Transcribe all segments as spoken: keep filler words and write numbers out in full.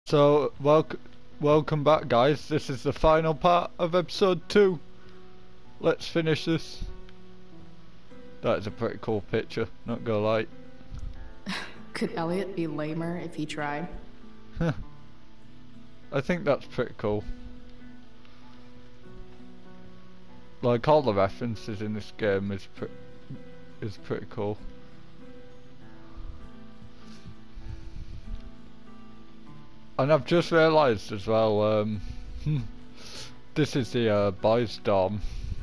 So, welcome, welcome back, guys. This is the final part of episode two. Let's finish this. That is a pretty cool picture, not gonna lie. Could Elliot be lamer if he tried? I think that's pretty cool. Like, all the references in this game is, pre is pretty cool. And I've just realised as well, um, this is the uh, boys' dorm.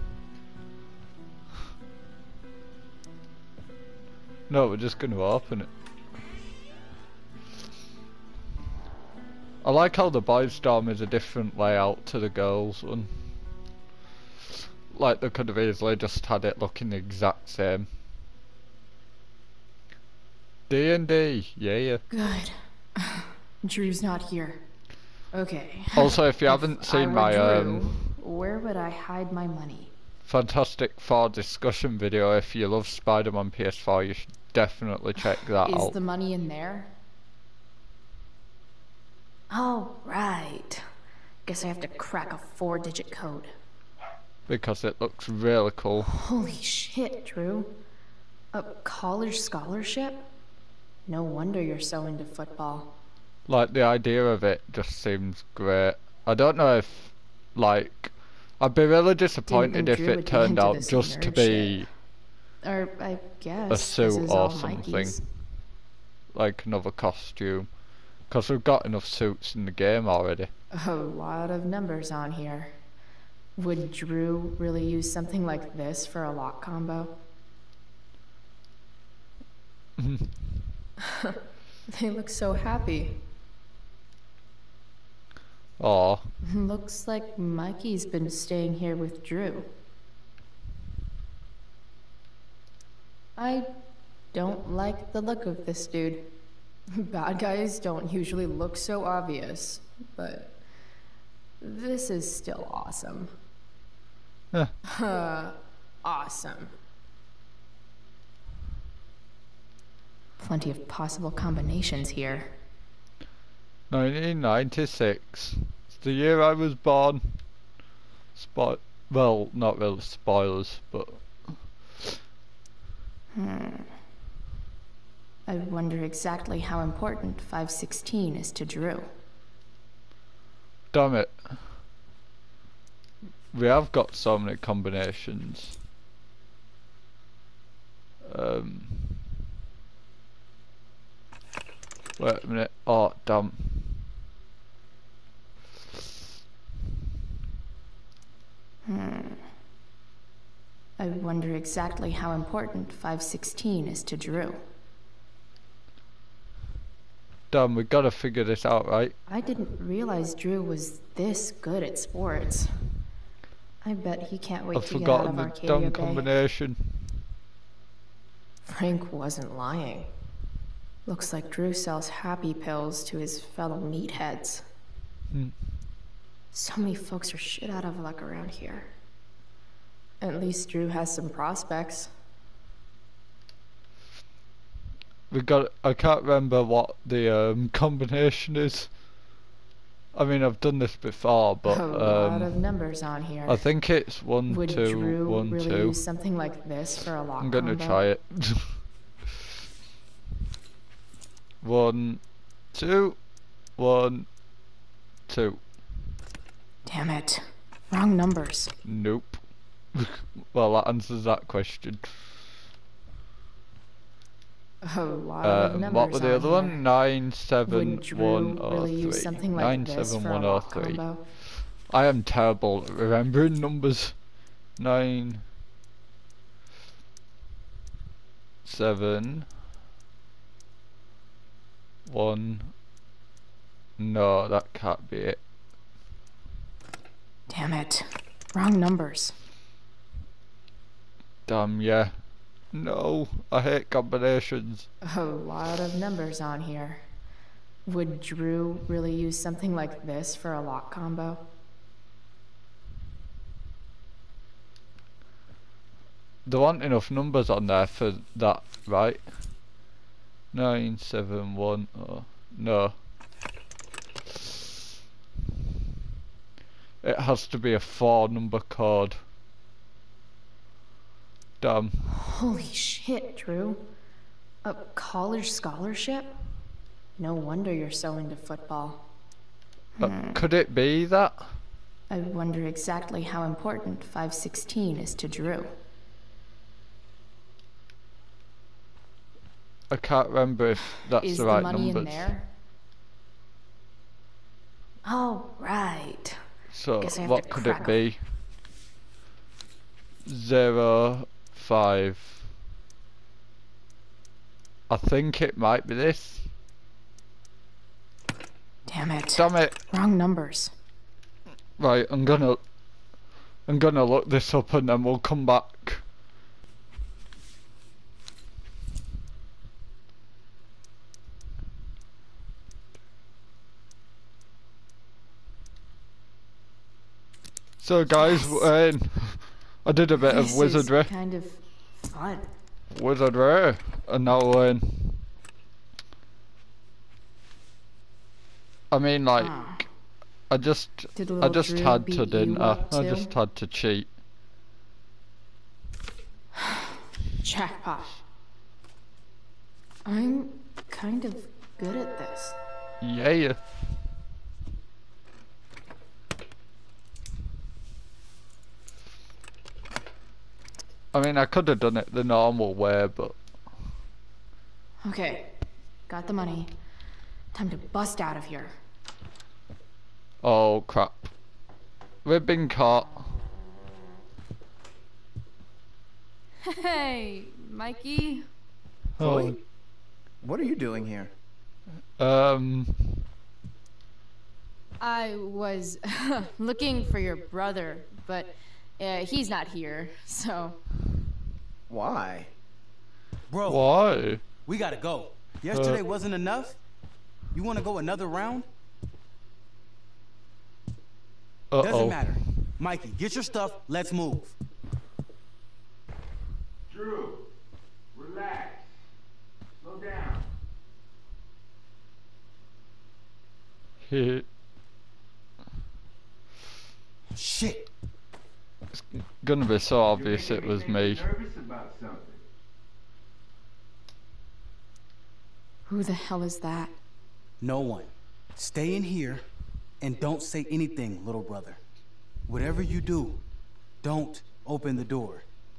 No, we're just going to open it. I like how the boys' dorm is a different layout to the girls' one. Like, they could have easily just had it looking the exact same. D and D, yeah. Good. Drew's not here. Okay. Also, if you if haven't seen I were my Drew, um, where would I hide my money? Fantastic Four discussion video, if you love Spider-Man P S four, you should definitely check that Is out. Is the money in there? Oh, right. Guess I have to crack a four-digit code. Because it looks really cool. Holy shit, Drew. A college scholarship? No wonder you're so into football. Like, the idea of it just seems great. I don't know if, like, I'd be really disappointed if it turned out just to be or I guess a suit or something. Mikey's. Like another costume. Because we've got enough suits in the game already. A lot of numbers on here. Would Drew really use something like this for a lock combo? They look so happy. Aw. Looks like Mikey's been staying here with Drew. I don't like the look of this dude. Bad guys don't usually look so obvious, but this is still awesome. Huh. Uh, awesome. Plenty of possible combinations here. nineteen ninety-six. It's the year I was born. Spo- well, not really spoilers, but... Hmm. I wonder exactly how important five sixteen is to Drew. Damn it. We have got so many combinations. Um... Wait a minute. Oh, damn. Hmm. I wonder exactly how important five sixteen is to Drew. Damn, we gotta figure this out, right? I didn't realize Drew was this good at sports. I bet he can't wait I've to get out of forgotten the Arcadia damn Bay. combination. Frank wasn't lying. Looks like Drew sells happy pills to his fellow meatheads. Hmm. So many folks are shit out of luck around here. At least Drew has some prospects. We got. I can't remember what the um, combination is. I mean, I've done this before, but a um, lot of numbers on here. I think it's one, Would two, Drew one, really two. use something like this for a lock I'm gonna combo? try it. One, two, one, two. Damn it. Wrong numbers. Nope. Well, that answers that question. A lot Uh, of and numbers what was the on other here. one? Nine, seven, Would Drew one, or really use three. something like Nine, this seven, for a one, or lock three. combo? I am terrible at remembering numbers. Nine, seven, one. No, that can't be it. Damn it. Wrong numbers. Damn, yeah. No, I hate combinations. A lot of numbers on here. Would Drew really use something like this for a lock combo? There aren't enough numbers on there for that, right? Nine, seven, one, oh, no. It has to be a four number code. Damn. Holy shit, Drew. A college scholarship? No wonder you're so into football. Uh, could it be that? I wonder exactly how important five sixteen is to Drew. I can't remember if that's Is the the right money numbers. in there? Oh, right. So Guess I have what to could crack it be? Zero five. I think it might be this. Damn it. Damn it! Wrong numbers. Right, I'm gonna, I'm gonna look this up and then we'll come back. So guys, Yes. we're in. I did a bit This of wizardry. is kind of fun. Wizardry, and now we're in. I mean, like, Ah. I just, Did a I little just Drew had beat to, you didn't I? up I too? just had to cheat. Jackpot. I'm kind of good at this. Yeah. I mean, I could have done it the normal way, but Okay, got the money. Time to bust out of here. oh crap, we've been caught. Hey, Mikey. Oh, What are you doing here? um, I was looking for your brother, but uh, he's not here, so. Why? Bro, why? we gotta go. Yesterday Uh. wasn't enough? You wanna go another round? Uh Doesn't oh. matter. Mikey, get your stuff, let's move. Drew, relax. Slow down. He, Shit. it's gonna be so obvious it was me. Nervous about something. Who the hell is that? No one. Stay in here and don't say anything, little brother. Whatever you do, don't open the door.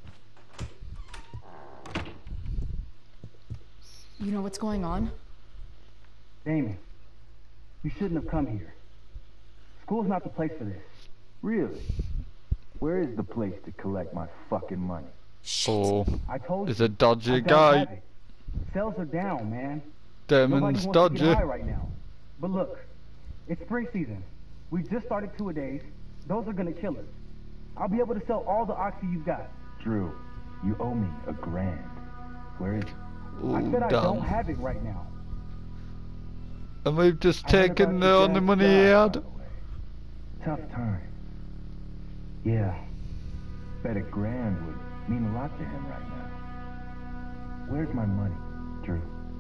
You know what's going on? Damon, you shouldn't have come here. School's not the place for this. Really? Where is the place to collect my fucking money? Oh, I told he's you. a dodgy I don't guy. have it. Sales are down, man. Nobody Damon's wants to dodgy. get high right now. But look, it's spring season. We just started two-a-days. Those are gonna kill us. I'll be able to sell all the oxy you've got. Drew, you owe me a grand. Where is it? Ooh, I said I don't damn. have it right now. And we've just I heard taken about the your only dad's money he job, had. by the way. Tough time. Yeah. Bet a grand would mean a lot to him right now. Where's my money, Drew?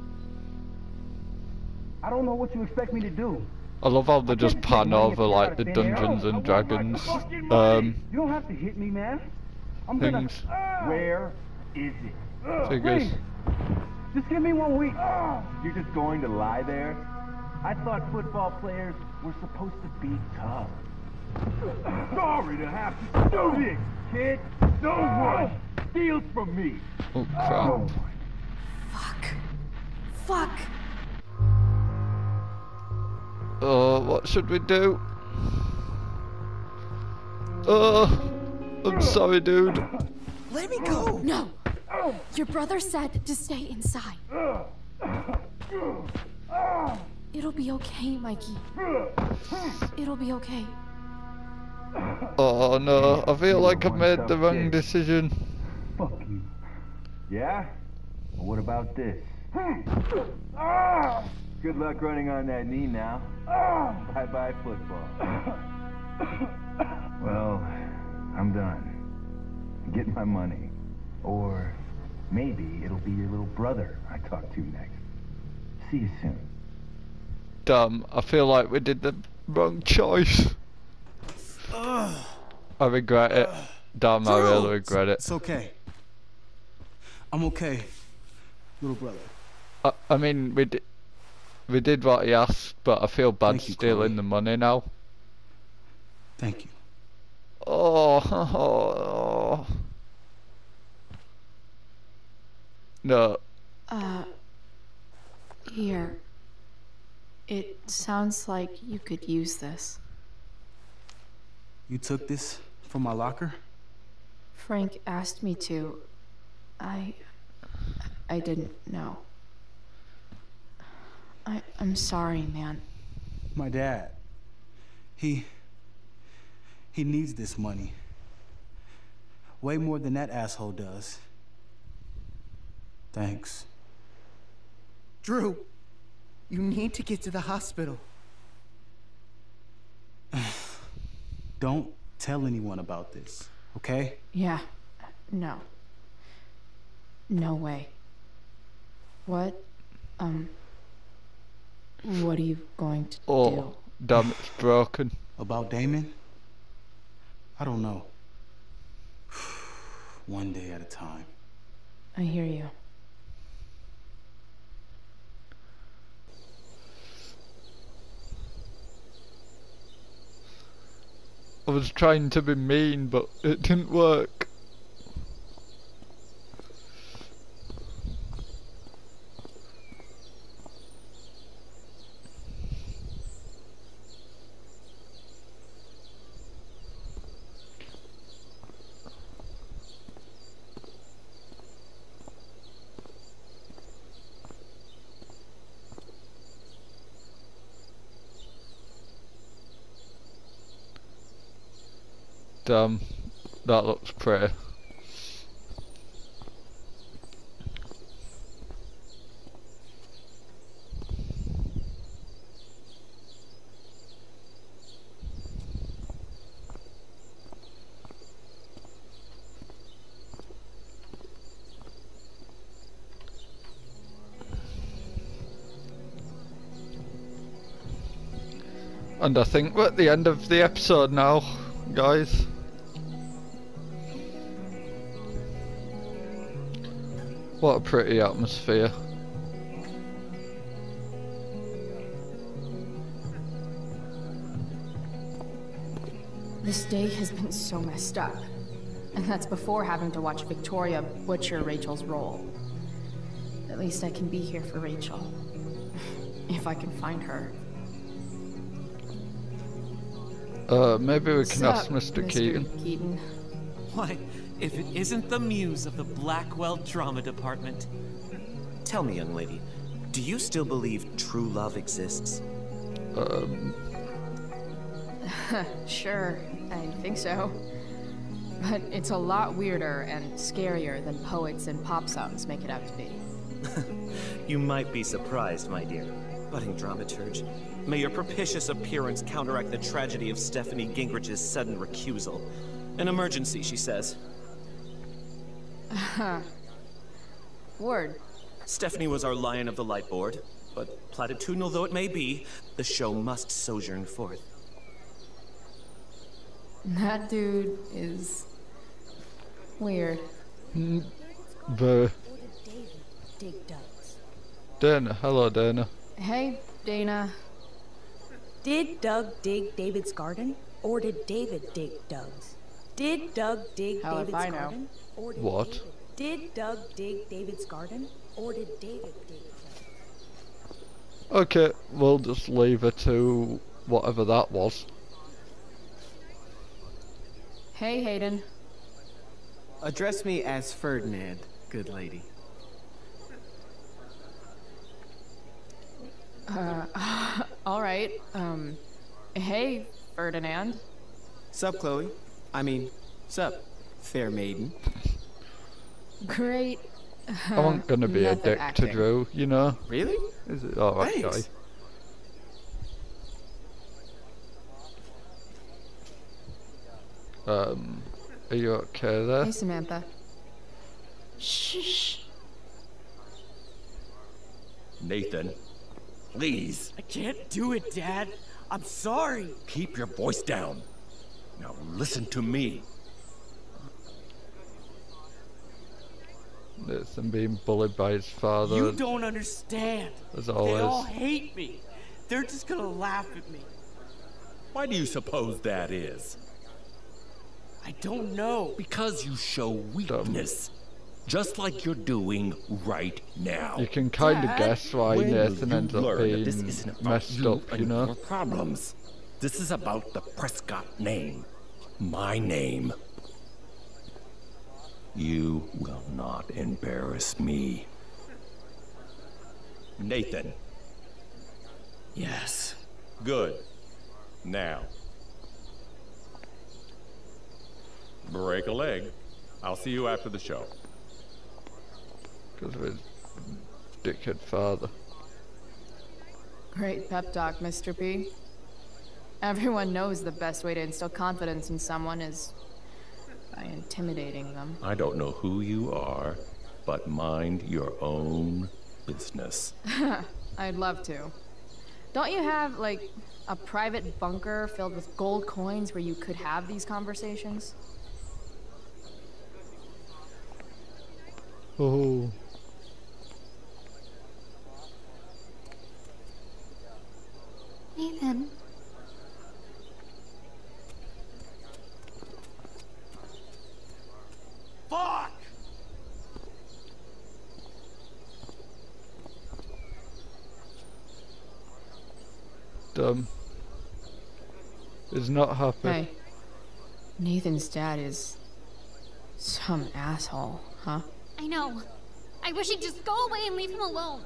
I don't know what you expect me to do. I love how they just can't pan take money over and like out the of thin air. Dungeons I and want my Dragons fucking money. um You don't have to hit me, man. I'm things. gonna. Ah! Where is it? Ah, Figures. please. Just give me one week. You're just going to lie there? I thought football players were supposed to be tough. Sorry to have to do this, kid. No one steals from me. Oh crap. Fuck. Fuck. Oh, what should we do? Oh, I'm sorry, dude. Let me go! No. Your brother said to stay inside. It'll be okay, Mikey. It'll be okay. Oh no, I feel like I've One made tough the wrong kid. decision. Fuck you. Yeah? Well, what about this? Good luck running on that knee now. Bye-bye football. Well, I'm done. Get my money. Or maybe it'll be your little brother I talk to next. See you soon. Damn, I feel like we did the wrong choice. I regret it. Damn, I really regret it. It's okay. I'm okay, little brother. I, I mean, we did, we did what he asked, but I feel bad Thank you, stealing Chloe. the money now. Thank you. Oh, oh, oh. No. Uh, here. It sounds like you could use this. You took this from my locker? Frank asked me to. I... I didn't know. I, I'm sorry, man. My dad. He... He needs this money. Way more than that asshole does. Thanks. Drew, you need to get to the hospital. Don't tell anyone about this, okay? Yeah. No. No way. What? Um... What are you going to Oh, do? damn, it's broken. About Damon? I don't know. One day at a time. I hear you. I was trying to be mean, but it didn't work. Damn, that looks pretty. And I think we're at the end of the episode now, guys. What a pretty atmosphere. This day has been so messed up. And that's before having to watch Victoria butcher Rachel's role. At least I can be here for Rachel. If I can find her. Uh, maybe we can Sup, ask Mister Mister Keaton. Keaton. Why, if it isn't the muse of the Blackwell Drama Department. Tell me, young lady, do you still believe true love exists? Um, Sure, I think so. But it's a lot weirder and scarier than poets and pop songs make it out to be. You might be surprised, my dear. Budding dramaturge, may your propitious appearance counteract the tragedy of Stephanie Gingrich's sudden recusal. An emergency, she says. Word. Stephanie was our lion of the light board, but platitudinal though it may be, the show must sojourn forth. That dude is weird. the Dana, hello Dana. Hey, Dana. Did Doug dig David's garden, or did David dig Doug's? Did Doug dig Hell if David's I know. garden? Or did What? David, did Doug dig David's garden, or did David dig Doug's? Okay, we'll just leave her to whatever that was. Hey, Hayden. Address me as Ferdinand, good lady. Uh, alright, um, hey, Ferdinand. Sup, Chloe? I mean, sup, fair maiden. Great. I wasn't gonna be a method dick acting. to Drew, you know? Really? Is it alright, guy? Thanks. Um, are you okay there? Hey, Samantha. Shh. Nathan, please, I can't do it, Dad. I'm sorry. keep your voice down. Now listen to me. Nathan being bullied by his father. You don't understand. As They always. all hate me. They're just gonna laugh at me. Why do you suppose that is? I don't know. Because you show weakness. Just like you're doing right now. You can kind of Dad? guess why When Nathan will you ends up learn that being this isn't about messed you up, you and know? your problems. This is about the Prescott name. My name. You will not embarrass me. Nathan. Yes. Good. Now. Break a leg. I'll see you after the show. Because of his dickhead father. Great pep talk, Mister P. Everyone knows the best way to instill confidence in someone is by intimidating them. I don't know who you are, but mind your own business. I'd love to. Don't you have, like, a private bunker filled with gold coins where you could have these conversations? Oh. Nathan. Fuck! Dumb. Is not happy. Hey. Nathan's dad is some asshole, huh? I know. I wish he'd just go away and leave him alone.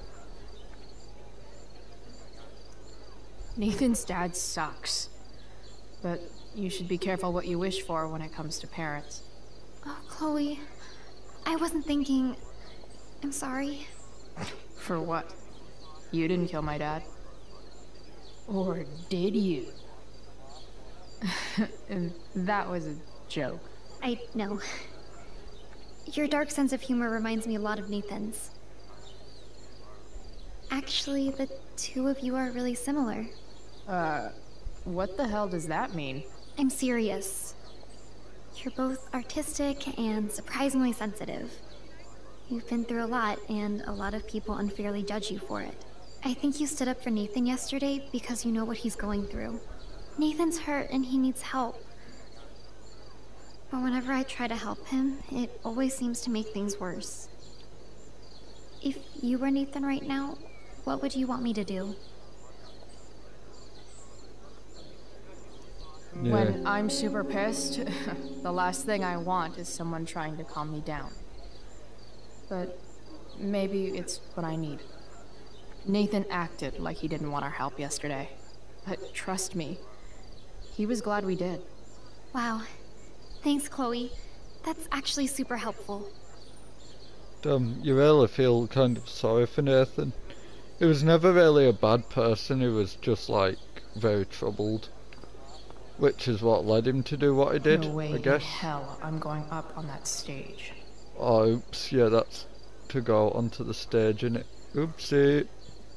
Nathan's dad sucks. But you should be careful what you wish for when it comes to parents. Oh, Chloe. I wasn't thinking... I'm sorry. For what? You didn't kill my dad? Or did you? That was a joke. I know. Your dark sense of humor reminds me a lot of Nathan's. Actually, the two of you are really similar. Uh, what the hell does that mean? I'm serious. You're both artistic and surprisingly sensitive. You've been through a lot, and a lot of people unfairly judge you for it. I think you stood up for Nathan yesterday because you know what he's going through. Nathan's hurt and he needs help. But whenever I try to help him, it always seems to make things worse. If you were Nathan right now, what would you want me to do? Yeah. When I'm super pissed, the last thing I want is someone trying to calm me down. But maybe it's what I need. Nathan acted like he didn't want our help yesterday. But trust me, he was glad we did. Wow. Thanks, Chloe. That's actually super helpful. Dumb. You really feel kind of sorry for Nathan. He was never really a bad person, he was just like very troubled. Which is what led him to do what he did, No way I guess. in hell I'm going up on that stage. Oh, oops, yeah, that's to go onto the stage, innit? Oopsie.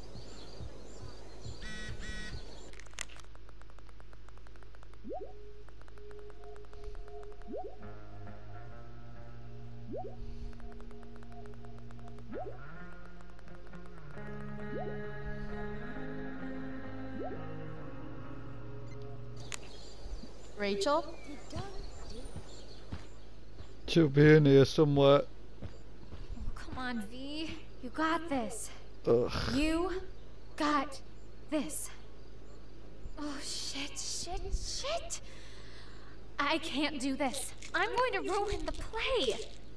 Rachel? She'll be in here somewhere. Oh, come on, V. You got this. Ugh. You got this. Oh, shit, shit, shit. I can't do this. I'm going to ruin the play.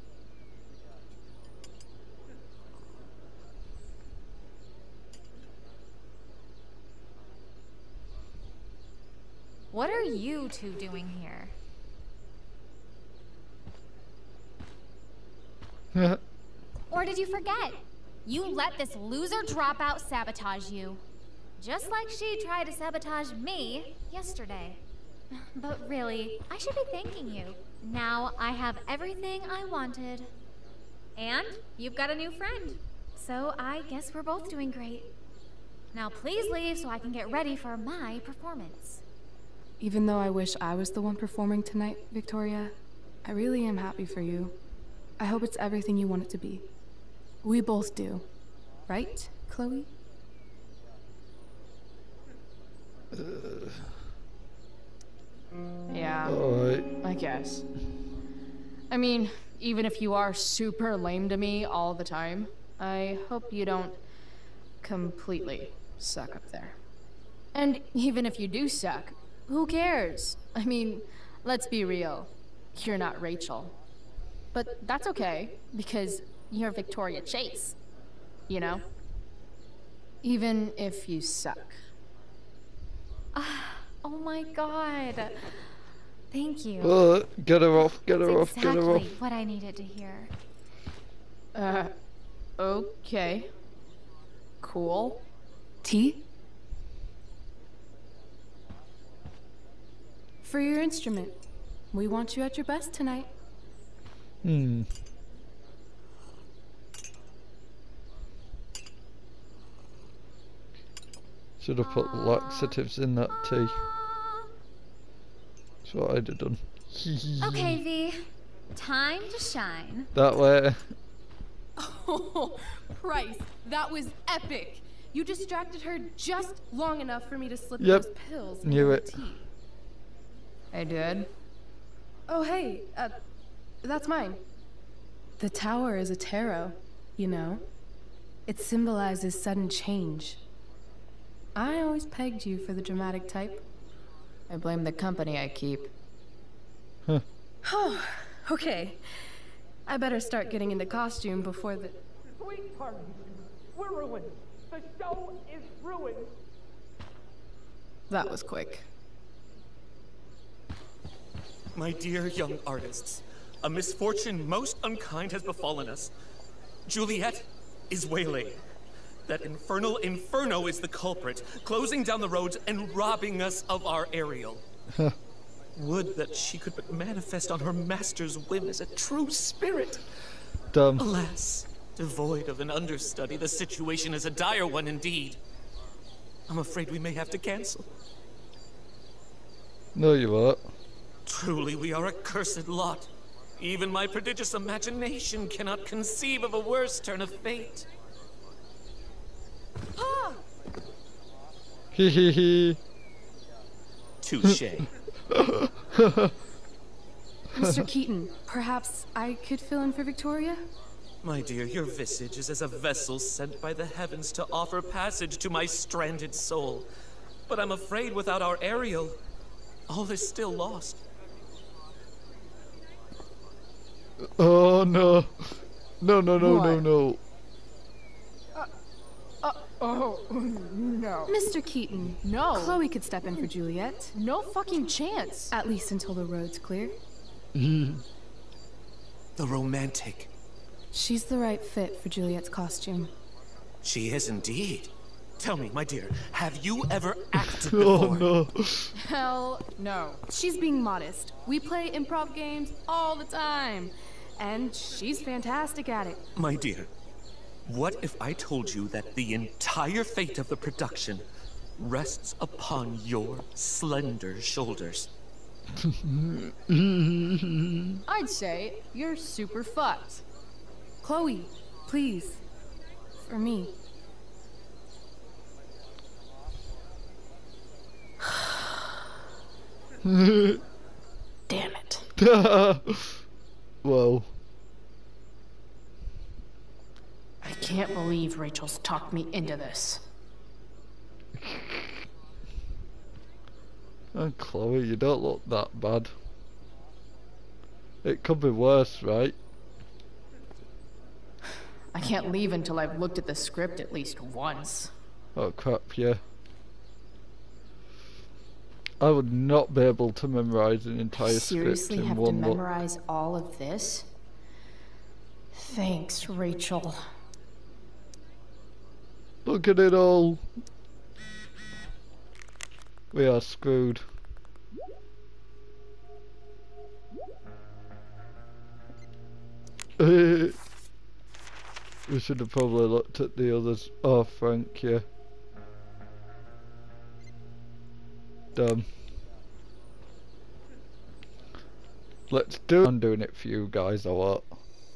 What are you two doing here? Or did you forget? You let this loser dropout sabotage you. Just like she tried to sabotage me yesterday. But really, I should be thanking you. Now I have everything I wanted. And you've got a new friend. So I guess we're both doing great. Now please leave so I can get ready for my performance. Even though I wish I was the one performing tonight, Victoria, I really am happy for you. I hope it's everything you want it to be. We both do. Right, Chloe? Uh, Yeah, Alright. I guess. I mean, even if you are super lame to me all the time, I hope you don't completely suck up there. And even if you do suck, who cares? I mean, let's be real. You're not Rachel. But that's okay, because you're Victoria Chase. You know? Even if you suck. Ah, oh my god. Thank you. Uh, get her off, get her That's off, get her off. exactly what I needed to hear. Uh, okay. Cool. Tea? For your instrument. We want you at your best tonight. Hmm. Should have put laxatives in that tea. That's what I'd have done. Okay, V. Time to shine. That way. Oh, Price, that was epic. You distracted her just long enough for me to slip Yep. those pills. Knew in it. her tea. I did. Oh, hey, uh, that's mine. The tower is a tarot, you know. It symbolizes sudden change. I always pegged you for the dramatic type. I blame the company I keep. Huh. Oh, okay. I better start getting into costume before the... Sweetheart, we're ruined. The show is ruined. That was quick. My dear young artists, a misfortune most unkind has befallen us. Juliet is waylaid. That infernal inferno is the culprit, closing down the roads and robbing us of our Ariel. Would that she could but manifest on her master's whim as a true spirit. Dumb. Alas, devoid of an understudy, the situation is a dire one indeed. I'm afraid we may have to cancel. No, you won't. Truly, we are a cursed lot. Even my prodigious imagination cannot conceive of a worse turn of fate. Ah! Hee hee hee. Touché. Mister Keaton, perhaps I could fill in for Victoria? My dear, your visage is as a vessel sent by the heavens to offer passage to my stranded soul. But I'm afraid without our Ariel, all is still lost. Oh no. No, no, no, no, What? no. Uh, oh, no. Mister Keaton, No. Chloe could step in for Juliet. No fucking chance. At least until the road's clear. The romantic. She's the right fit for Juliet's costume. She is indeed. Tell me, my dear, have you ever acted Oh before? no. Hell no. She's being modest. We play improv games all the time. And she's fantastic at it. My dear, what if I told you that the entire fate of the production rests upon your slender shoulders? I'd say you're super fucked. Chloe, please. For me. Damn it. Whoa. I can't believe Rachel's talked me into this. Oh, Chloe, you don't look that bad. It could be worse, right? I can't leave until I've looked at the script at least once. Oh crap, yeah. I would not be able to memorize an entire Seriously script in have to one look. memorize all of this? Thanks, Rachel. Look at it all. We are screwed. We should have probably looked at the others. Oh, Frank, yeah. Dumb. Let's do it. I'm doing it for you guys, or what?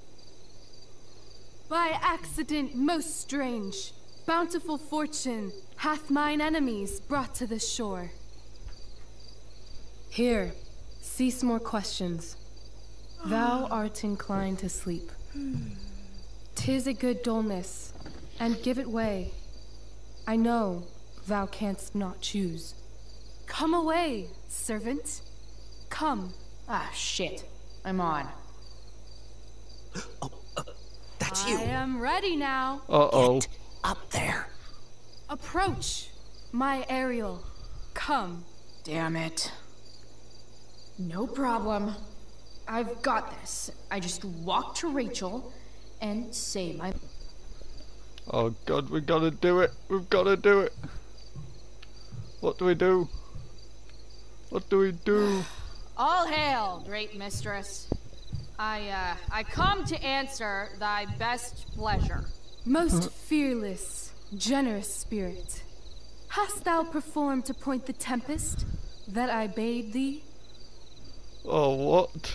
By accident most strange, bountiful fortune hath mine enemies brought to this shore. Here, cease more questions. Thou art inclined to sleep. 'Tis a good dullness, and give it way. I know thou canst not choose. Come away, servant. Come. Ah, shit. I'm on. That's I am ready now. Uh-oh. Up there. Approach, my Ariel. Come. Damn it. No problem. I've got this. I just walk to Rachel and say my... Oh god, we gotta do it. We've gotta do it. What do we do? What do we do? All hail, great mistress. I, uh, I come to answer thy best pleasure. Most fearless, generous spirit, hast thou performed to point the tempest that I bade thee? Oh, what?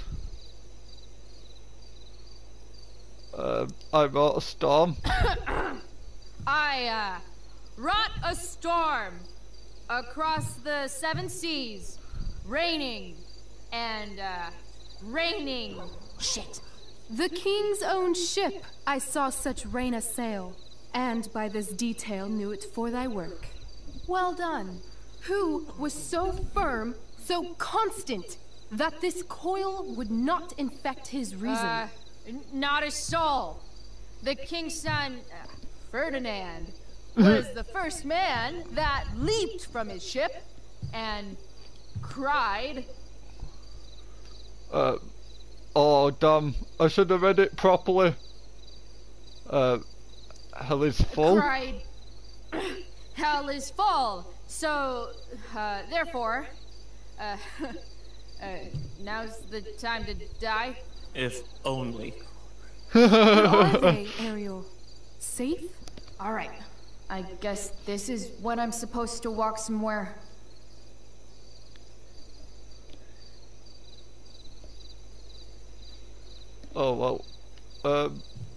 Uh, I brought a storm. I, uh, wrought a storm across the seven seas, raining and, uh, raining. Shit. The king's own ship I saw such rain assail, and by this detail knew it for thy work. Well done. Who was so firm, so constant, that this coil would not infect his reason? Uh, n- not a soul. The king's son, uh, Ferdinand, was the first man that leaped from his ship and cried. Uh, oh damn, I should have read it properly. Uh, hell is full. Cried, hell is full. So, uh, therefore, uh, uh, now's the time to die. If only. Where are they, Ariel? Safe? Alright. I guess this is when I'm supposed to walk somewhere. Oh well. Um.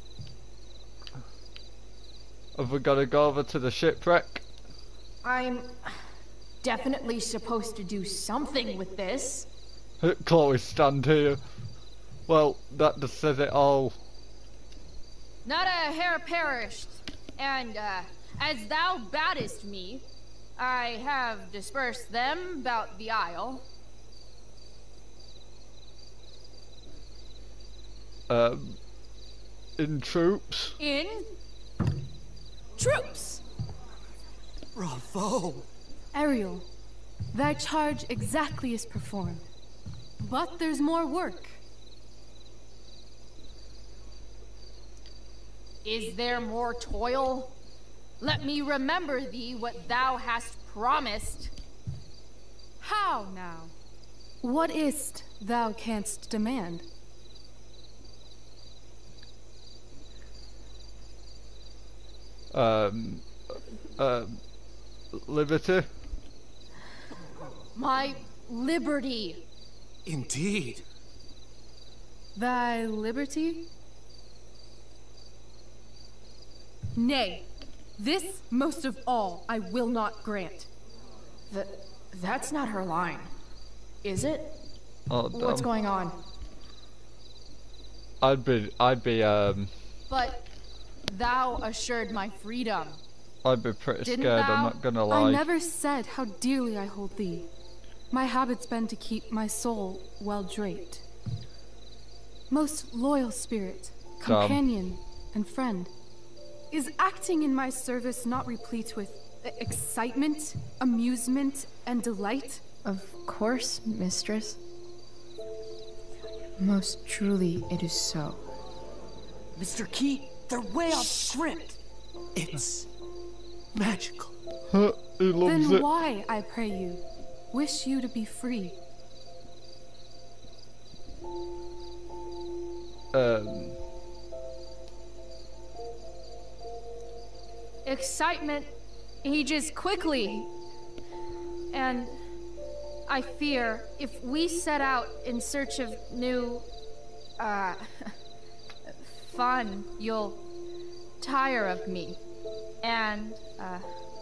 Have we gotta go over to the shipwreck? I'm definitely supposed to do something with this. Chloe, stand here. Well, that just says it all. Not a hair perished, and uh, as thou badest me, I have dispersed them about the isle. Um, in troops. In troops. Bravo! Ariel, thy charge exactly is performed. But there's more work. Is there more toil? Let me remember thee what thou hast promised. How now? What is't thou canst demand? Um, uh, liberty. My liberty. Indeed. Thy liberty? Nay, this most of all I will not grant. Th that's not her line. Is it? Oh, damn. What's going on? I'd be, I'd be, um, But thou assured my freedom. I'd be pretty Didn't scared, thou? I'm not gonna lie. I never said how dearly I hold thee. My habit's been to keep my soul well draped. Most loyal spirit, Dumb. companion, and friend. Is acting in my service not replete with e- excitement, amusement, and delight? Of course, mistress. Most truly, it is so. Mister Keat, they're way off script. It's magical. He loves Then it. why, I pray you, wish you to be free? Um, Excitement ages quickly. And I fear if we set out in search of new, uh, fun, you'll tire of me. And, uh,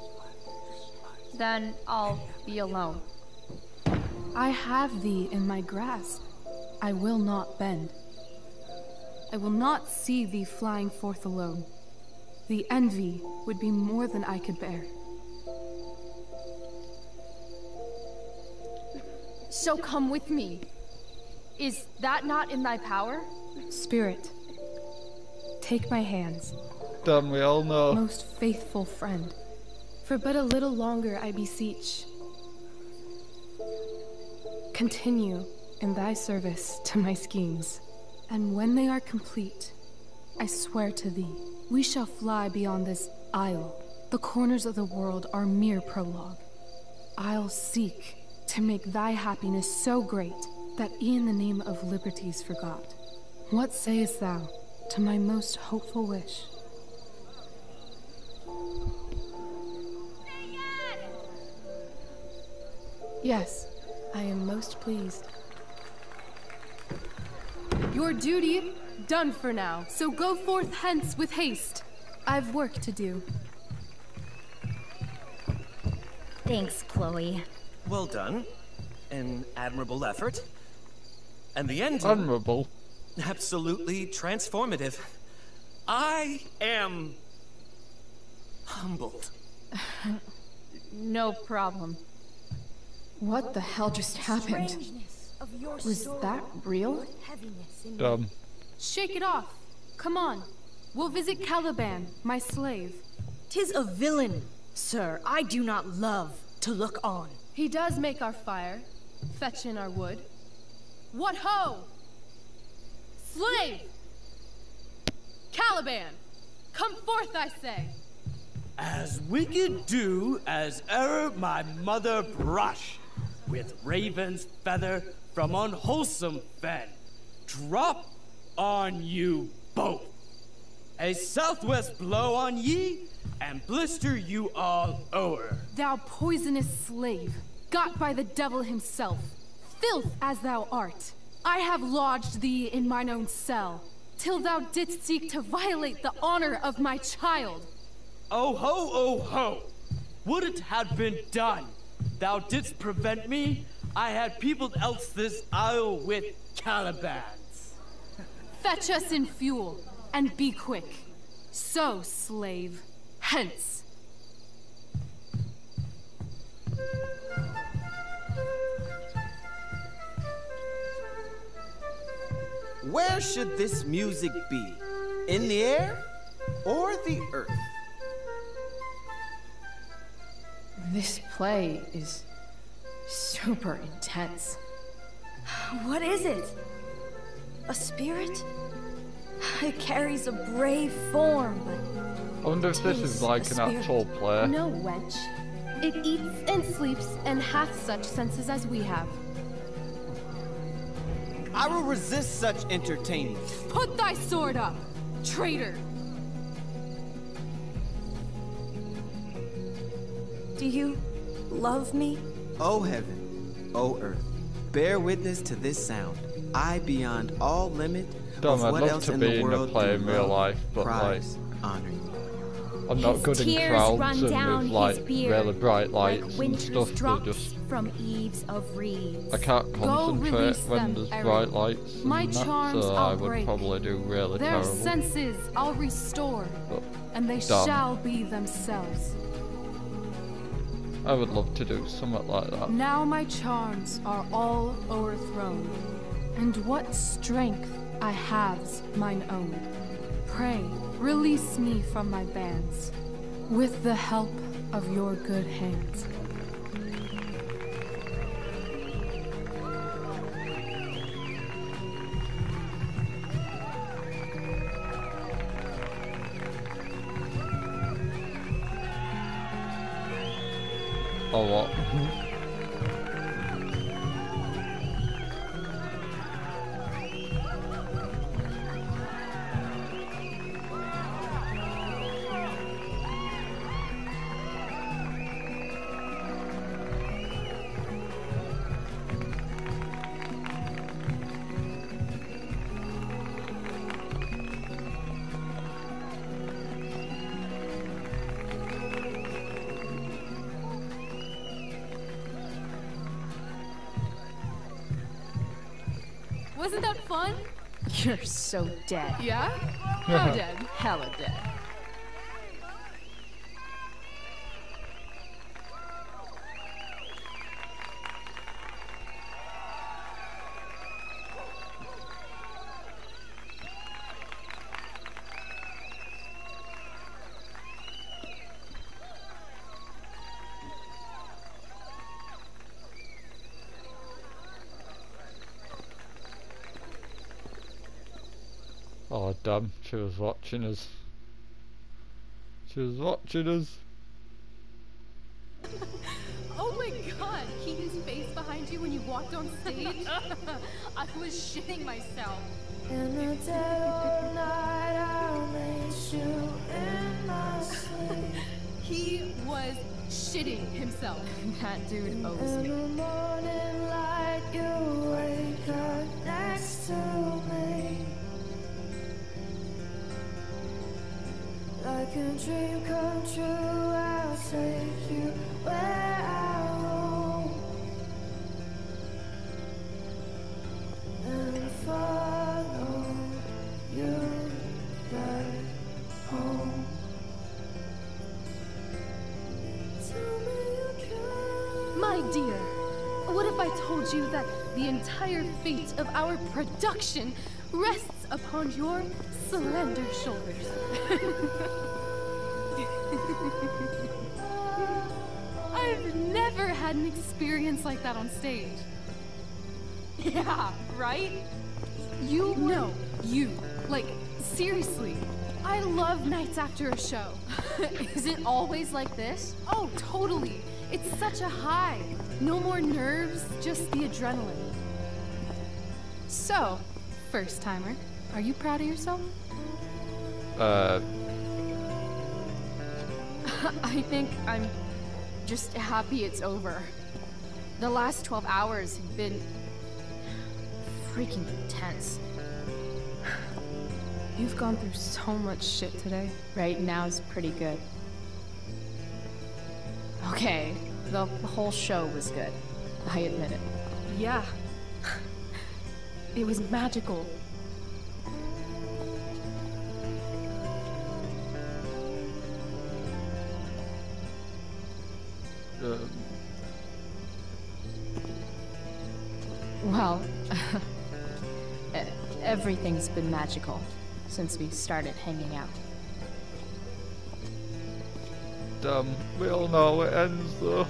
then I'll be alone. I have thee in my grasp. I will not bend. I will not see thee flying forth alone. The envy would be more than I could bear. So come with me. Is that not in thy power? Spirit, take my hands. Damn, we all know. Most faithful friend, for but a little longer I beseech. Continue in thy service to my schemes, and when they are complete, I swear to thee, we shall fly beyond this isle. The corners of the world are mere prologue. I'll seek to make thy happiness so great that e'en the name of liberty's forgot. What sayest thou to my most hopeful wish? Yes, I am most pleased. Your duty done for now, so go forth hence with haste. I've work to do. Thanks, Chloe. Well done. An admirable effort. And the ending... Admirable? Absolutely transformative. I am... humbled. No problem. What the hell just happened? Was that real? Dumb. Shake it off. Come on. We'll visit Caliban, my slave. Tis a villain, sir. I do not love to look on. He does make our fire, fetch in our wood. What ho! Slave! Caliban! Come forth, I say! As wicked do as e'er my mother brush, with raven's feather from unwholesome fen, drop on you both. A southwest blow on ye, and blister you all o'er. Thou poisonous slave, got by the devil himself, filth as thou art, I have lodged thee in mine own cell, till thou didst seek to violate the honor of my child. Oh ho, oh ho! Would it had been done! Thou didst prevent me, I had peopled else this isle with Calibans. Fetch us in fuel, and be quick. So, slave, hence. Where should this music be? In the air or the earth? This play is super intense. What is it? A spirit? It carries a brave form, but I wonder if this is like an actual play. No, wench. It eats and sleeps and hath such senses as we have. I will resist such entertaining. Put thy sword up, traitor! Do you love me? O heaven, O earth, bear witness to this sound. I beyond all limit Dumb, of I'd what love else to in be the in a world play do in real love, life, but like, prize, honor you. I'm not His good in tears crowds run and down with his like beard, really bright like lights and winter's stuff. They're drops just from eaves of reeds. I can't concentrate release when them, there's Aaron. bright lights. And My that, charms so I'll I would break. probably do really Their terrible. senses I'll restore, But and they dumb. shall be themselves. I would love to do something like that. Now my charms are all o'erthrown, and what strength I have's mine own. Pray, release me from my bands, with the help of your good hands. Or what? Wasn't that fun? You're so dead. Yeah? How dead? Hella dead. Oh damn, she was watching us. She was watching us. Oh my god, Keaton's face behind you when you walked on stage? I was shitting myself. In the dead of night, I'll make you in my sleep. He was shitting himself. That dude owes In me. the morning light, you wake up next to me. Like a dream come true, I'll take you where I roam and follow you back home. Tell me you can. My dear, what if I told you that the entire fate of our production rests upon your slender shoulders? I've never had an experience like that on stage. Yeah, right? You know, you. Like, seriously. I love nights after a show. Is it always like this? Oh, totally. It's such a high. No more nerves, just the adrenaline. So, first timer, are you proud of yourself? Uh. I think I'm just happy it's over. The last twelve hours have been freaking intense. You've gone through so much shit today. Right now's pretty good. Okay, the whole show was good. I admit it. Yeah. It was magical. Um. Well, everything's been magical since we started hanging out. Damn, we all know it ends though.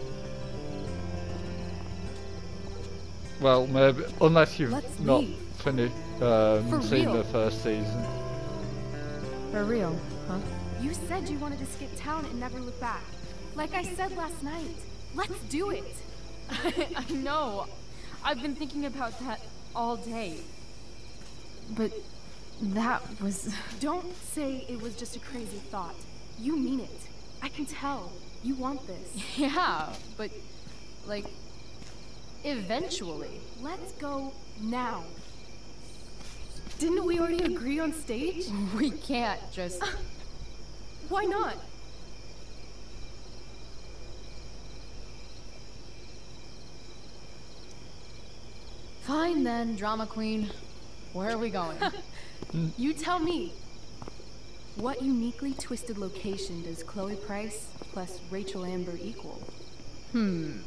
Well, maybe, unless you've Let's not leave. finished, um, For seen real. the first season. For real, huh? You said you wanted to skip town and never look back. Like I said last night. Let's do it. I know. I've been thinking about that all day. But that was... Don't say it was just a crazy thought. You mean it. I can tell. You want this. Yeah, but, like, eventually. Let's go now. Didn't we already agree on stage? We can't just... Why not? Fine then, drama queen. Where are we going? You tell me. What uniquely twisted location does Chloe Price plus Rachel Amber equal? Hmm.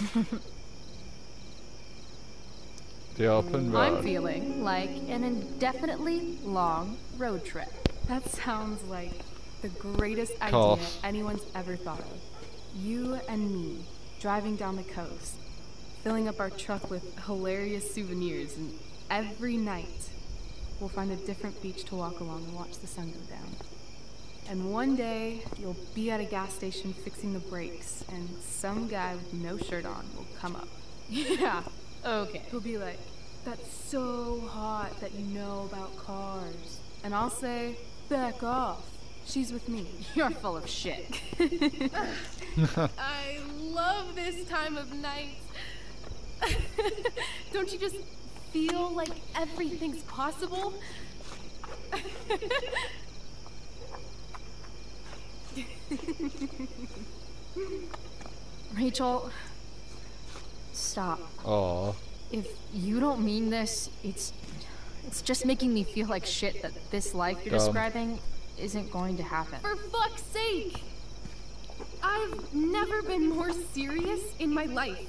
The open road. I'm feeling like an indefinitely long road trip. That sounds like the greatest idea Cough. anyone's ever thought of. You and me, driving down the coast, filling up our truck with hilarious souvenirs, and every night we'll find a different beach to walk along and watch the sun go down. And one day you'll be at a gas station fixing the brakes, and some guy with no shirt on will come up. Yeah, okay. He'll be like, "That's so hot that you know about cars." And I'll say, "Back off. She's with me." You're full of shit. I love this time of night. Don't you just feel like everything's possible? Rachel, stop. Aw. If you don't mean this, it's it's just making me feel like shit that this life you're Dumb. describing isn't going to happen. For fuck's sake! I've never been more serious in my life.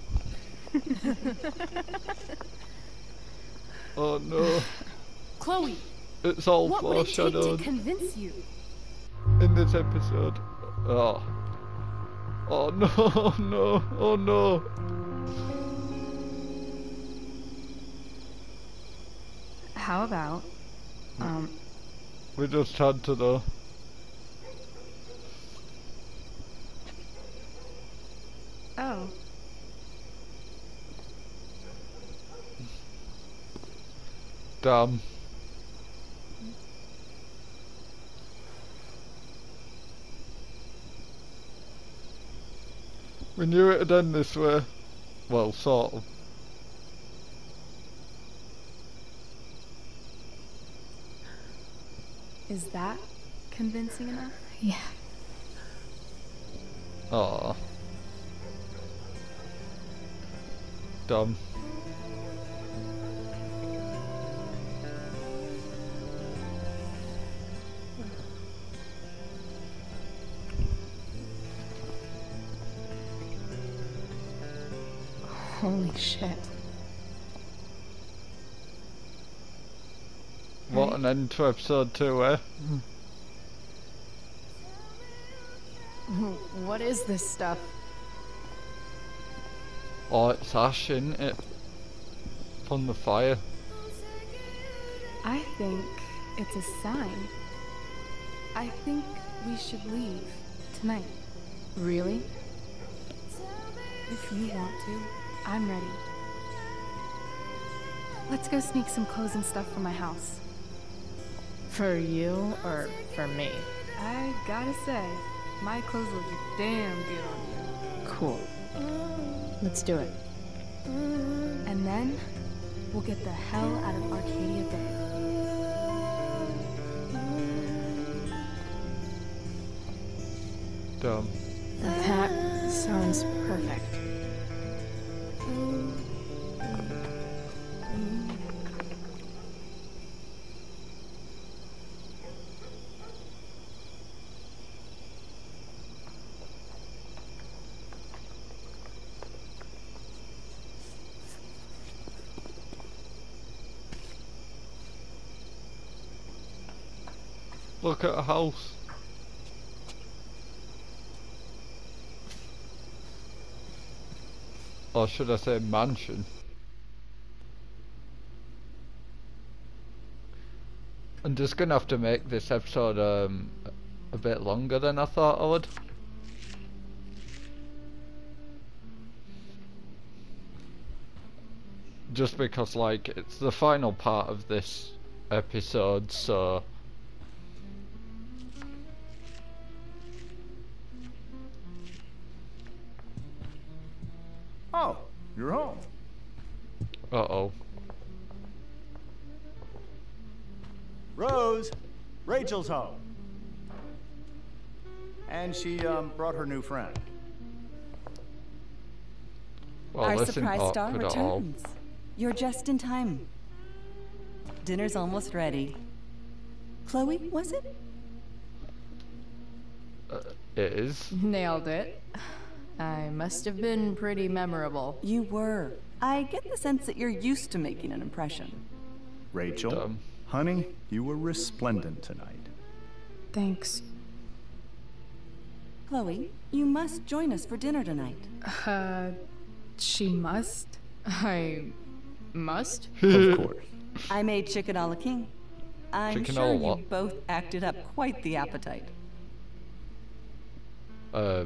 Oh no. Chloe, It's all what would it take to foreshadowed convince you? in this episode. Oh. Oh no, no, oh no. How about, um... We just had to know. Oh. Damn. We knew it'd end this way. Well, sort of. Is that convincing enough? Yeah. Aw. Dumb. Holy shit. What an end to episode two, eh? What is this stuff? Oh, it's ash, isn't it? From the fire. I think it's a sign. I think we should leave tonight. Really? If you want to, I'm ready. Let's go sneak some clothes and stuff from my house. For you or for me? I gotta say, my clothes look damn good on you. Cool. Let's do it. And then, we'll get the hell out of Arcadia Bay. Dumb. That sounds perfect. Look at a house. Or should I say mansion? I'm just gonna have to make this episode um, a bit longer than I thought I would. Just because, like, it's the final part of this episode, so... Oh, you're home. Uh-oh. Rose, Rachel's home. And she um, brought her new friend. Well, Our listen, surprise oh, star could it all- returns. You're just in time. Dinner's almost ready. Chloe, was it? Uh, it is. Nailed it. I must have been pretty memorable. You were. I get the sense that you're used to making an impression. Rachel, Dumb. honey, you were resplendent tonight. Thanks. Chloe, you must join us for dinner tonight. Uh, she must? I must? Of course. I made chicken a la king. I'm Chicken sure a la you what? both acted up quite the appetite. Uh...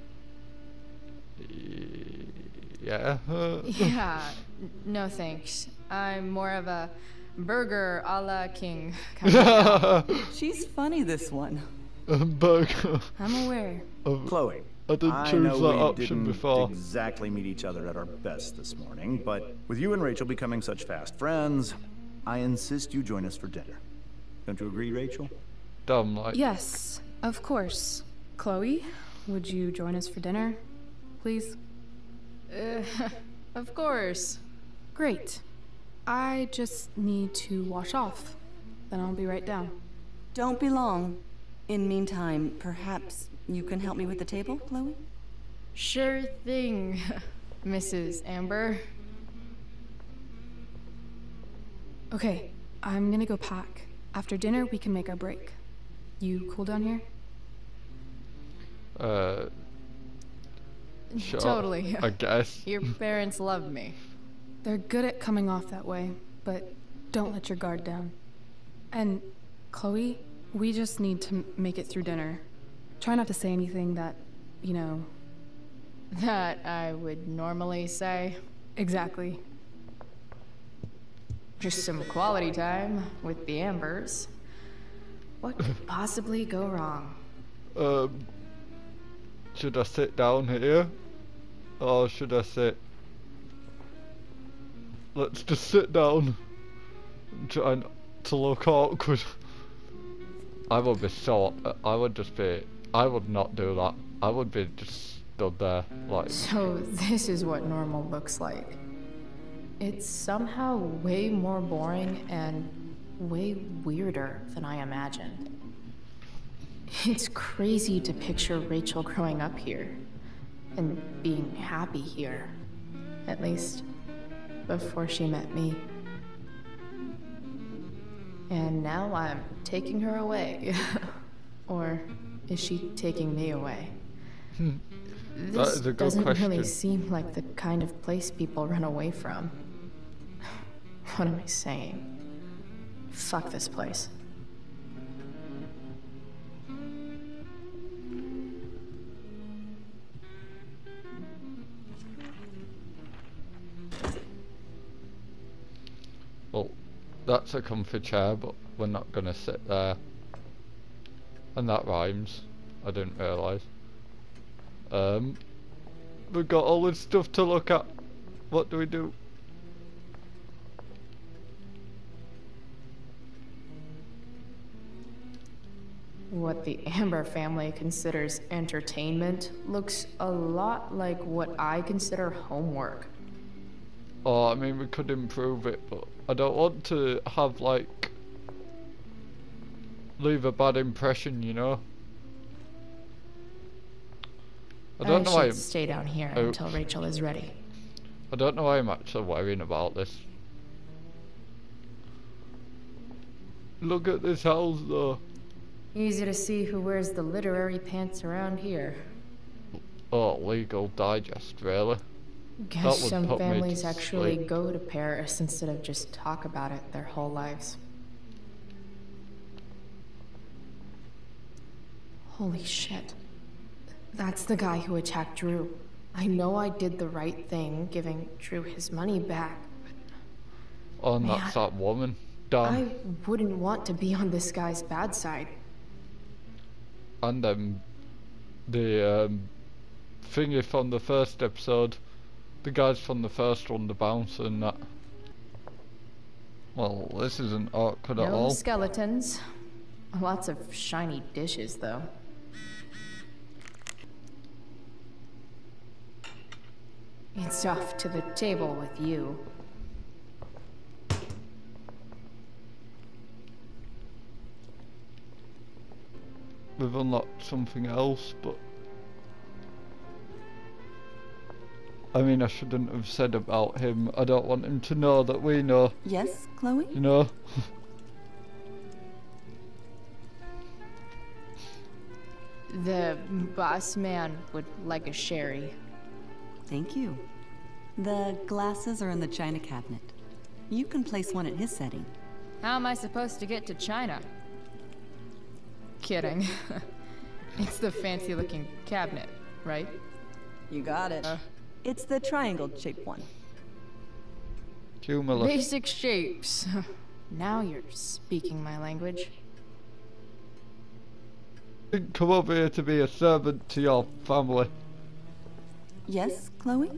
Yeah. Yeah, n- no thanks. I'm more of a burger a la king kind of gal. She's funny, this one. Burger. I'm aware. Chloe, I didn't I choose know that we option didn't before. exactly meet each other at our best this morning, but with you and Rachel becoming such fast friends, I insist you join us for dinner. Don't you agree, Rachel? Dumb, like... Yes, of course. Chloe, would you join us for dinner, please? Uh, of course. Great. I just need to wash off. Then I'll be right down. Don't be long. In meantime, perhaps you can help me with the table, Chloe? Sure thing, Missus Amber. Okay, I'm gonna go pack. After dinner, we can make our break. You cool down here? Uh... Sure, Totally. I guess. Your parents love me. They're good at coming off that way, but don't let your guard down. And, Chloe, we just need to make it through dinner. Try not to say anything that, you know... That I would normally say. Exactly. Just some quality time with the Ambers. What could possibly go wrong? Um... Should I sit down here? Or should I sit... Let's just sit down. And try not to look awkward. I would be so... I would just be... I would not do that. I would be just stood there, like... So this is what normal looks like. It's somehow way more boring and way weirder than I imagined. It's crazy to picture Rachel growing up here and being happy here, at least before she met me. And now I'm taking her away. Or is she taking me away? Hmm. This That is a good doesn't question. really seem like the kind of place people run away from. What am I saying? Fuck this place. Well, that's a comfy chair, but we're not gonna sit there. And that rhymes. I didn't realise. Um, we've got all this stuff to look at. What do we do? What the Amber family considers entertainment looks a lot like what I consider homework. Oh, I mean, we could improve it, but I don't want to have, like, leave a bad impression, you know? I don't know why should I'm... stay down here Oh. until Rachel is ready. I don't know why I'm actually worrying about this. Look at this house, though. Easy to see who wears the literary pants around here. Oh, Legal Digest, really? Guess That would some put me to families actually sleep. go to Paris instead of just talk about it their whole lives. Holy shit. That's the guy who attacked Drew. I know I did the right thing, giving Drew his money back. Oh, and Man, that's that woman. Damn. I wouldn't want to be on this guy's bad side. And um, the um, thingy from the first episode, the guys from the first one, the bouncer and that. Well, this isn't awkward at No all. skeletons. Lots of shiny dishes, though. It's off to the table with you. We've unlocked something else, but I mean, I shouldn't have said about him. I don't want him to know that we know. Yes, Chloe? You know? The boss man would like a sherry. Thank you. The glasses are in the china cabinet. You can place one at his setting. How am I supposed to get to China? Kidding. It's the fancy-looking cabinet, right? You got it. Uh, It's the triangle-shaped one. Cumulus. Basic shapes. Now you're speaking my language. Didn't come over here to be a servant to your family. Yes, Chloe?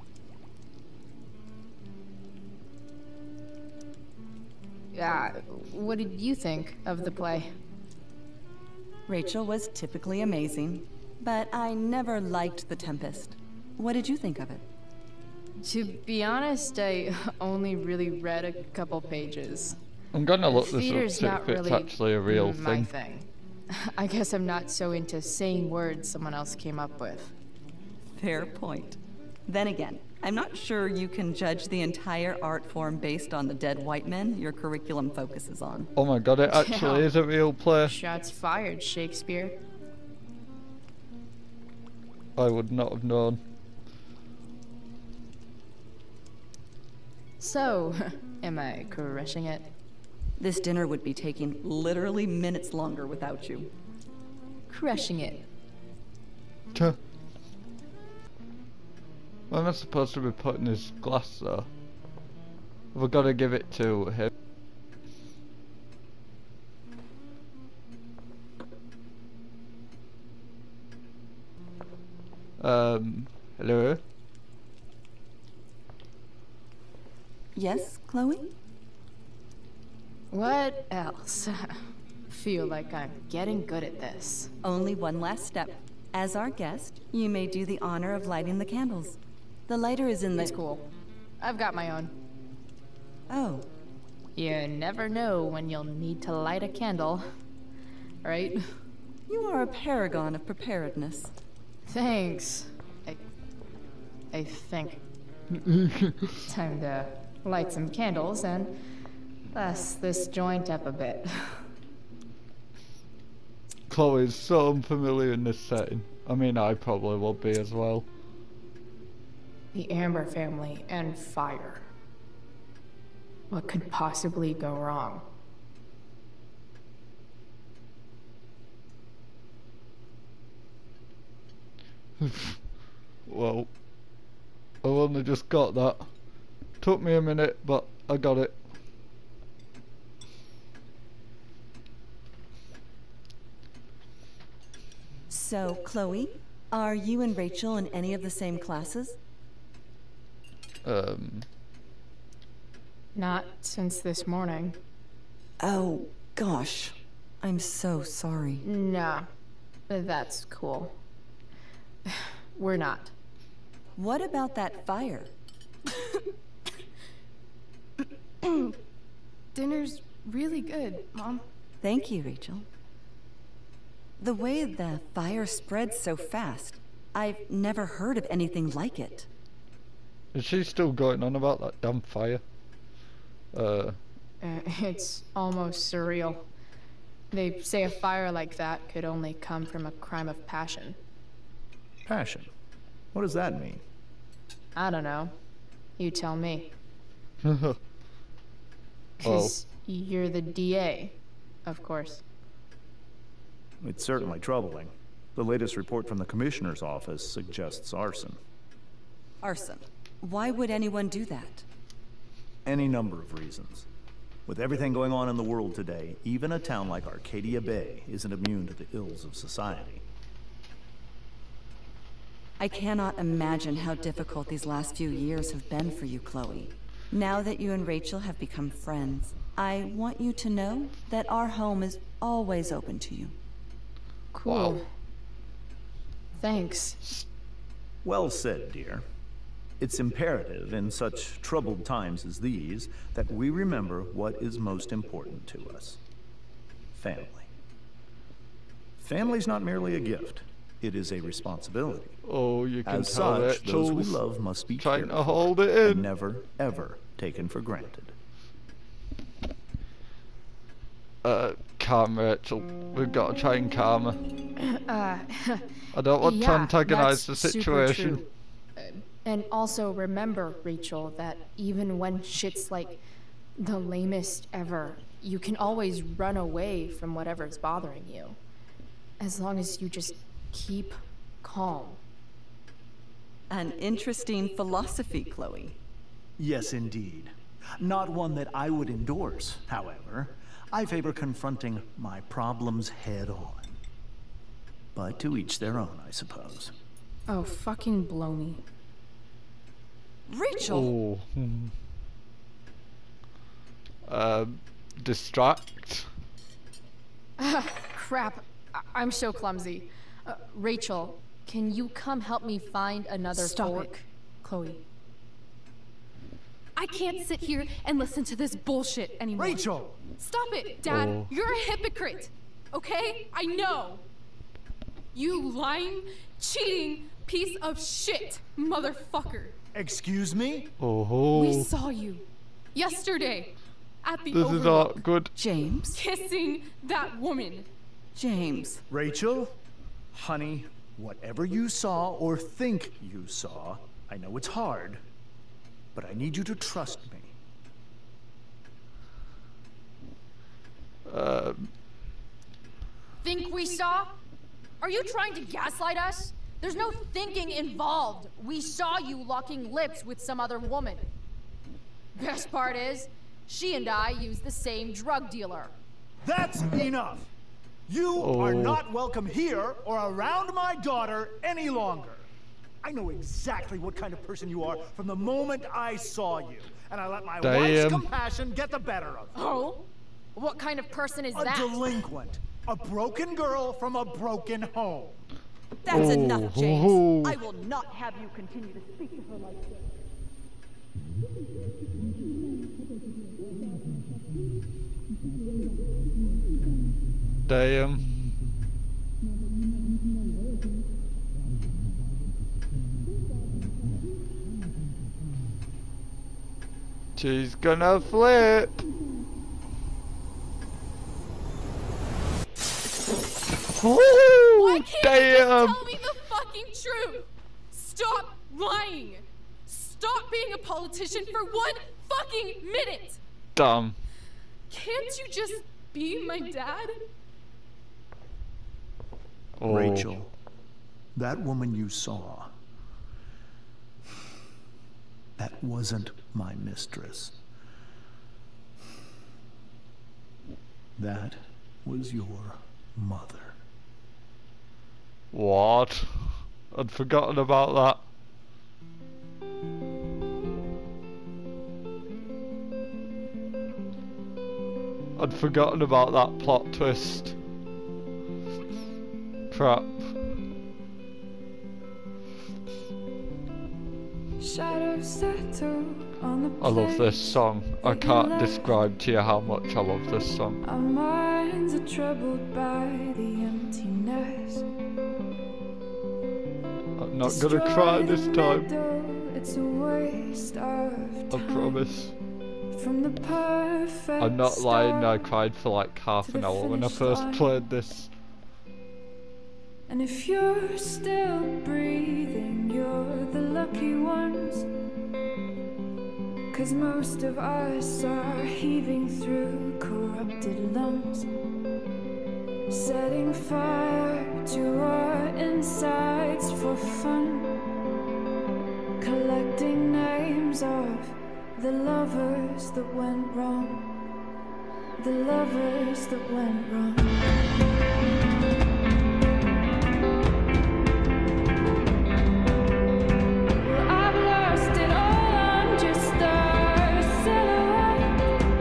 Uh, what did you think of the play? Rachel was typically amazing, but I never liked The Tempest. What did you think of it? To be honest, I only really read a couple pages. I'm gonna look this Theater's up, see not if it's really actually a real my thing. thing. I guess I'm not so into saying words someone else came up with. Fair point. Then again, I'm not sure you can judge the entire art form based on the dead white men your curriculum focuses on. Oh my god, it actually Damn. is a real play. Shots fired, Shakespeare. I would not have known. So, am I crushing it? This dinner would be taking literally minutes longer without you. Crushing it. Tuh. Why am I supposed to be putting his glass there? Have I got to give it to him? Um, hello? Yes, Chloe? What else? Feel like I'm getting good at this. Only one last step. As our guest, you may do the honor of lighting the candles. The lighter is in the... It's cool. I've got my own. Oh. You never know when you'll need to light a candle, right? You are a paragon of preparedness. Thanks. I... I think. Time to light some candles and bust this joint up a bit. Chloe's so unfamiliar in this setting. I mean, I probably will be as well. The Amber family and fire. What could possibly go wrong? Well, I've only just got that. Took me a minute, but I got it. So, Chloe, are you and Rachel in any of the same classes? Um... Not since this morning. Oh, gosh. I'm so sorry. Nah, that's cool. We're not. What about that fire? Dinner's really good, Mom. Thank you, Rachel. The way the fire spreads so fast, I've never heard of anything like it. Is she still going on about that damn fire? Uh... Uh, it's almost surreal. They say a fire like that could only come from a crime of passion. Passion? What does that mean? I don't know. You tell me. Oh. Because you're the D A, of course. It's certainly troubling. The latest report from the Commissioner's office suggests arson. Arson? Why would anyone do that? Any number of reasons. With everything going on in the world today, even a town like Arcadia Bay isn't immune to the ills of society. I cannot imagine how difficult these last few years have been for you, Chloe. Now that you and Rachel have become friends, I want you to know that our home is always open to you. Cool. Wow. Thanks. Well said, dear. It's imperative in such troubled times as these that we remember what is most important to us. Family. Family's not merely a gift. It is a responsibility. Oh, you can As tell such, those we Rachel's love must be trying cared to for hold it and in. never, ever taken for granted. Uh, calm Rachel. We've got to try and calm her. Uh, I don't want yeah, to antagonize the that's super situation. true. Uh, and also remember, Rachel, that even when shit's like the lamest ever, you can always run away from whatever's bothering you. As long as you just keep calm. An interesting philosophy, Chloe. Yes, indeed. Not one that I would endorse, however. I favor confronting my problems head on. But to each their own, I suppose. Oh, fucking blow me. Rachel! Oh. Hmm. Um, distract. Ah, crap. I I'm so clumsy. Uh, Rachel, can you come help me find another Stop fork? it, Chloe. I can't sit here and listen to this bullshit anymore. Rachel! Stop it, Dad. Oh. You're a hypocrite. Okay? I know. You lying, cheating piece of shit, motherfucker. Excuse me? Oh. We saw you yesterday at the This is Overlook. not good. James? Kissing that woman. James. Rachel, honey, whatever you saw or think you saw, I know it's hard, but I need you to trust me. Um. Think we saw? Are you trying to gaslight us? There's no thinking involved. We saw you locking lips with some other woman. Best part is, she and I use the same drug dealer. That's enough! You Oh. are not welcome here or around my daughter any longer. I know exactly what kind of person you are from the moment I saw you, and I let my Damn. wife's compassion get the better of me. Oh? What kind of person is A that? delinquent. A broken girl from a broken home. That's Oh, enough, James. oh. I will not have you continue to speak to her like this. Damn. She's gonna flip. Why can't Damn. you just tell me the fucking truth? Stop lying. Stop being a politician for one fucking minute. Dumb. Can't you just be my dad? Oh. Rachel, that woman you saw, that wasn't my mistress. That was your mother. What? I'd forgotten about that. I'd forgotten about that plot twist. Crap. Shadows settle on the I love this song. I that you can't left. describe to you how much I love this song. Our minds are troubled by the emptiness. I'm not gonna cry Destroy this the time. meadow, it's a waste of I time. promise. From the perfect I'm not lying, I start cried for like half to an the hour when I finish first line. played this. And if you're still breathing, you're the lucky ones. 'Cause most of us are heaving through corrupted lungs, setting fire to our insides for fun, collecting names of the lovers that went wrong, the lovers that went wrong. I've lost it all, I'm just a silhouette.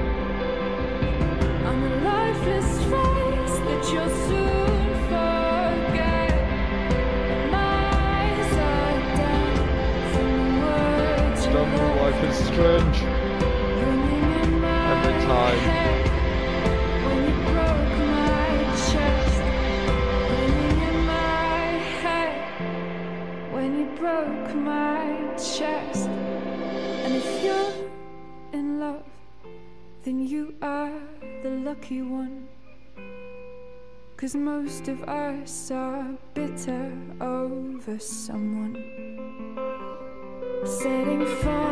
I'm a lifeless face that you'll soon forget. My eyes are down from the words you Dumb left. life is strange. Ringing in my Every time. head when you broke my chest. Ringing in my head when you broke my chest. And if you're in love, then you are the lucky one. 'Cause most of us are bitter over someone, setting fire